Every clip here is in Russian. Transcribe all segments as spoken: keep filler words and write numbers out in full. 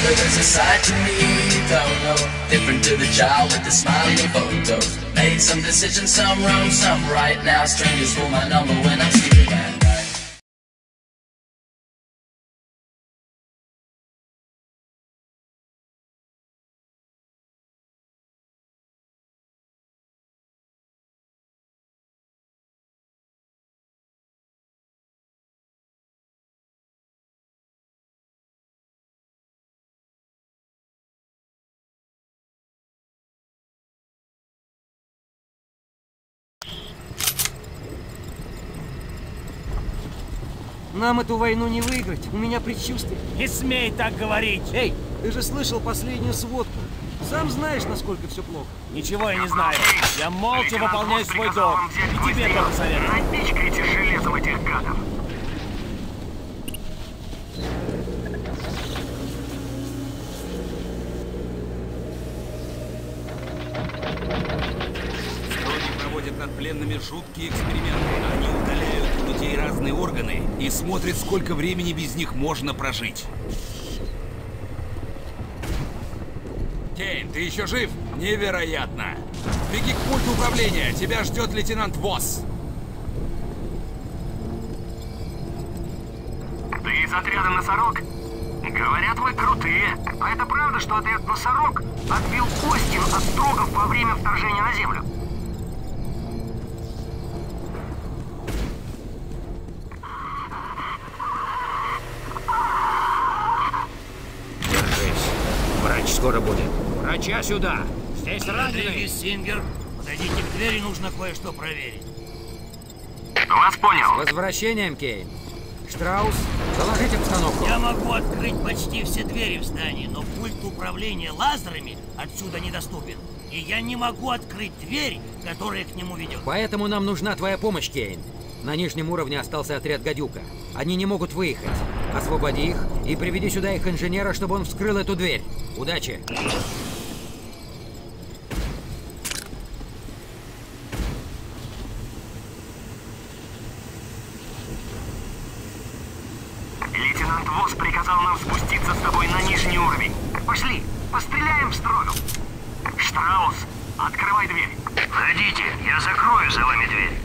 brother, there's a side to me you don't know. Different to the child with the smiling photos. Made some decisions, some wrong, some right. Now strangers hold my number when I'm sleeping at night. Нам эту войну не выиграть, у меня предчувствие. Не смей так говорить! Эй, ты же слышал последнюю сводку. Сам знаешь, насколько все плохо. Ничего я не знаю. Я молча выполняю свой долг. И тебе тоже советую. Напичкайте железом этих гадов. Строги проводят над пленными жуткие эксперименты. Они удаляют у людей разные органы и смотрят, сколько времени без них можно прожить. Кейн, ты еще жив? Невероятно! Беги к пульту управления, тебя ждет лейтенант Восс. Ты из отряда «Носорог»? Говорят, вы крутые. А это правда, что отряд «Носорог» отбил Остин от строгов во время вторжения на Землю? Держись. Врач скоро будет. Врача сюда! Здесь раненый! Сингер, подойдите к двери, нужно кое-что проверить. Вас понял. С возвращением, Кейн. Штраус, заложить обстановку. Я могу открыть почти все двери в здании, но пульт управления лазерами отсюда недоступен. И я не могу открыть дверь, которая к нему ведет. Поэтому нам нужна твоя помощь, Кейн. На нижнем уровне остался отряд «Гадюка». Они не могут выехать. Освободи их и приведи сюда их инженера, чтобы он вскрыл эту дверь. Удачи! Лейтенант Восс приказал нам спуститься с тобой на нижний уровень. Пошли, постреляем в строгов. Штраус, открывай дверь. Входите, я закрою за вами дверь.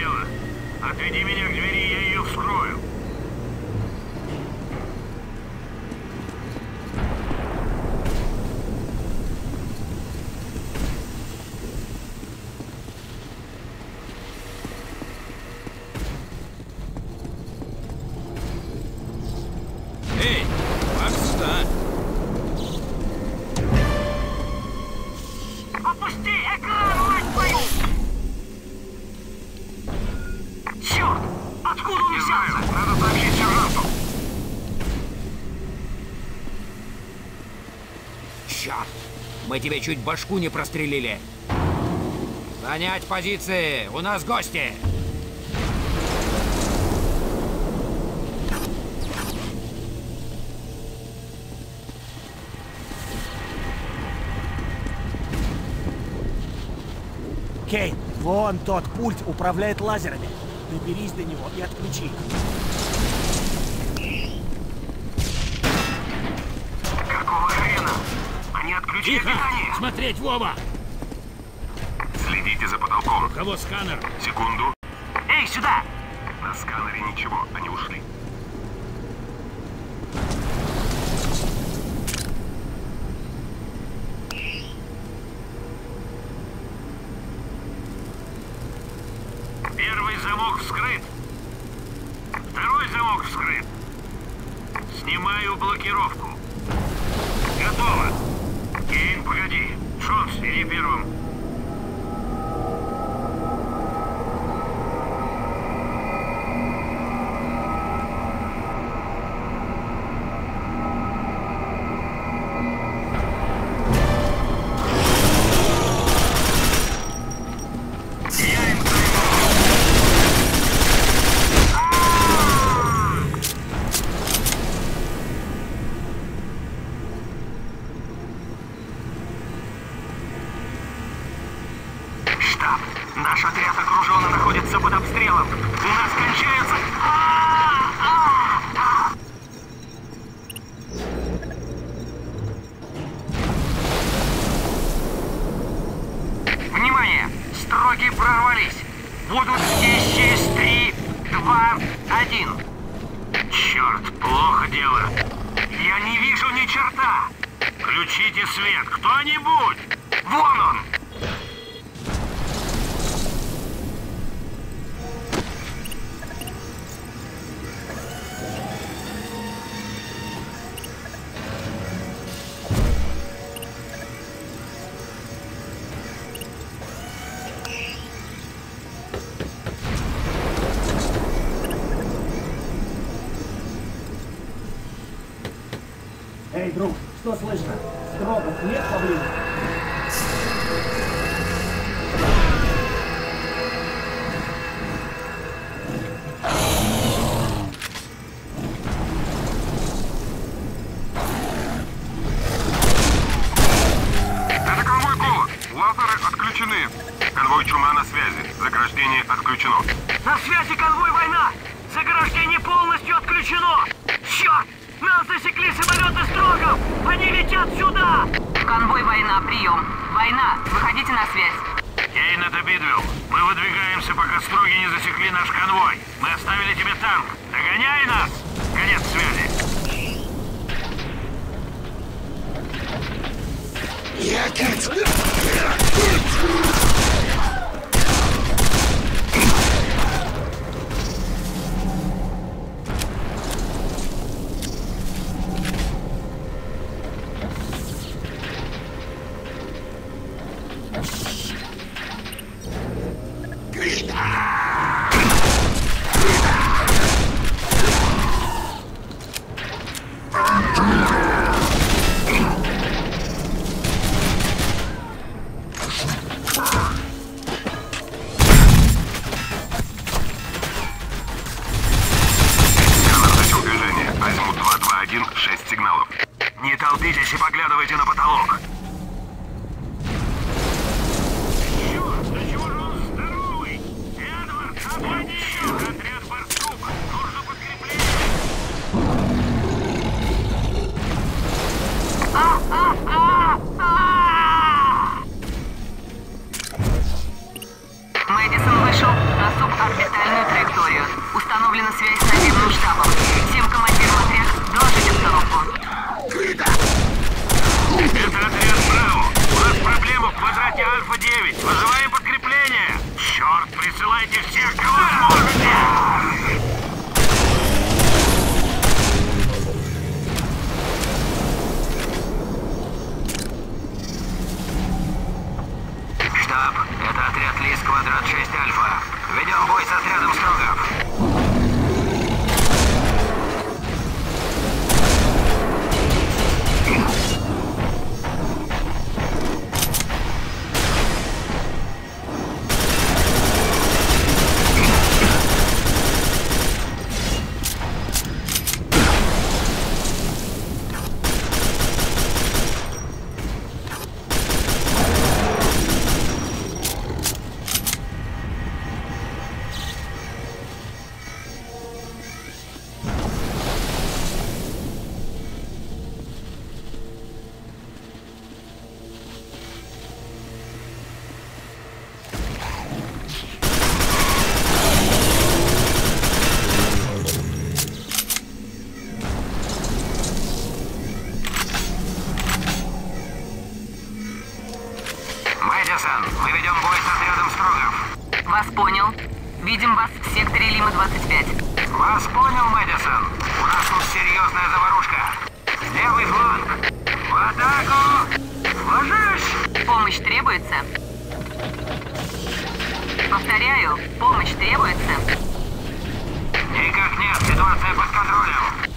дело. Отведи меня к двери, я ее вскрою. Эй, отстань! Опусти экран, мать твою! Черт! Откуда он взялся? Надо сообщить сержанту. Черт! Мы тебе чуть башку не прострелили. Занять позиции! У нас гости! Кейн, вон тот пульт управляет лазерами. Доберись до него и отключи их. Какого хрена? Они отключили Тихо! питание. Смотреть, Вова! Следите за потолком. У кого сканер? Секунду. Эй, сюда! На сканере ничего, они ушли. Первый замок вскрыт. Второй замок вскрыт. Снимаю блокировку. Готово. Кейн, погоди. Шонс, иди первым. Я им Штаб, наш отряд окружен и находится под обстрелом. У нас кончаются... А-а-а! Внимание! Строги прорвались. Будут здесь через три, два, один. Черт, плохо дело. Я не вижу ни черта. Включите свет, кто-нибудь. Вон он. Эй, друг, что слышно? Строгов нет поблизости? Это конвой Колос. Лазеры отключены. Конвой Чума на связи. Заграждение отключено. На связи конвой Война. Заграждение полностью отключено. Черт! Нас засекли самолеты Строгов! Они летят сюда! Конвой Война, прием. Война, выходите на связь. Кейн, это Бидвелл. Мы выдвигаемся, пока Строги не засекли наш конвой. Мы оставили тебе танк. Догоняй нас! Конец связи. быть! Вызываем подкрепление! Черт, присылайте всех, кого сможете! Штаб, это отряд Лис, квадрат шесть Альфа. Ведем бой с отрядом Строгов. Мэдисон, мы ведем бой с отрядом Строгов. Вас понял. Видим вас в секторе Лима двадцать пять. Вас понял, Мэдисон. У нас тут серьезная заварушка. Левый фланг. В атаку! Ложись! Помощь требуется? Повторяю, помощь требуется? Никак нет, ситуация под контролем.